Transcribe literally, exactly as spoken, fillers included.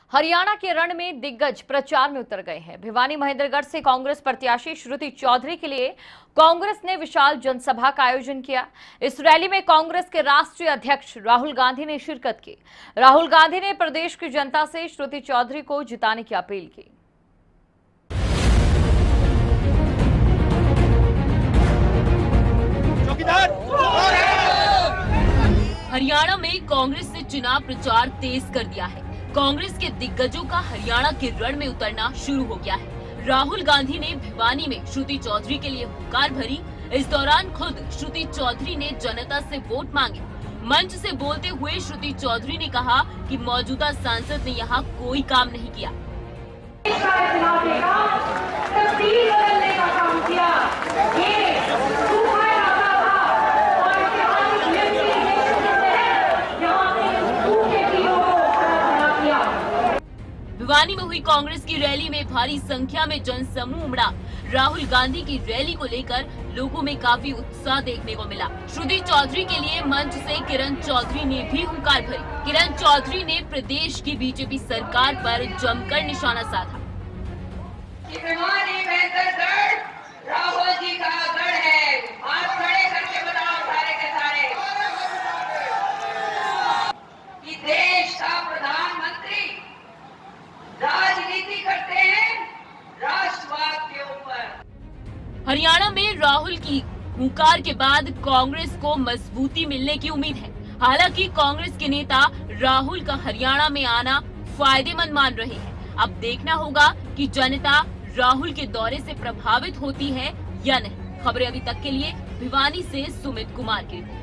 हरियाणा के रण में दिग्गज प्रचार में उतर गए हैं। भिवानी महेंद्रगढ़ से कांग्रेस प्रत्याशी श्रुति चौधरी के लिए कांग्रेस ने विशाल जनसभा का आयोजन किया। इस रैली में कांग्रेस के राष्ट्रीय अध्यक्ष राहुल गांधी ने शिरकत की। राहुल गांधी ने प्रदेश की जनता से श्रुति चौधरी को जिताने की अपील की। हरियाणा में कांग्रेस ने चुनाव प्रचार तेज कर दिया है। कांग्रेस के दिग्गजों का हरियाणा के रण में उतरना शुरू हो गया है। राहुल गांधी ने भिवानी में श्रुति चौधरी के लिए हुंकार भरी। इस दौरान खुद श्रुति चौधरी ने जनता से वोट मांगे। मंच से बोलते हुए श्रुति चौधरी ने कहा कि मौजूदा सांसद ने यहाँ कोई काम नहीं किया। भिवानी में हुई कांग्रेस की रैली में भारी संख्या में जनसमूह उमड़ा। राहुल गांधी की रैली को लेकर लोगों में काफी उत्साह देखने को मिला। श्रुति चौधरी के लिए मंच से किरण चौधरी ने भी हुंकार भरी। किरण चौधरी ने प्रदेश की बीजेपी सरकार पर जमकर निशाना साधा। भिवानी महेंद्रगढ़ राहुल जी का गढ़ है। हाथ खड़े करके बताओ सारे के सारे कि देश का प्रधानमंत्री राजनीति करते हैं राष्ट्रवाद के ऊपर। हरियाणा में राहुल की हुंकार के बाद कांग्रेस को मजबूती मिलने की उम्मीद है। हालांकि कांग्रेस के नेता राहुल का हरियाणा में आना फायदेमंद मान रहे हैं। अब देखना होगा कि जनता राहुल के दौरे से प्रभावित होती है या नहीं। खबरें अभी तक के लिए भिवानी से सुमित कुमार की।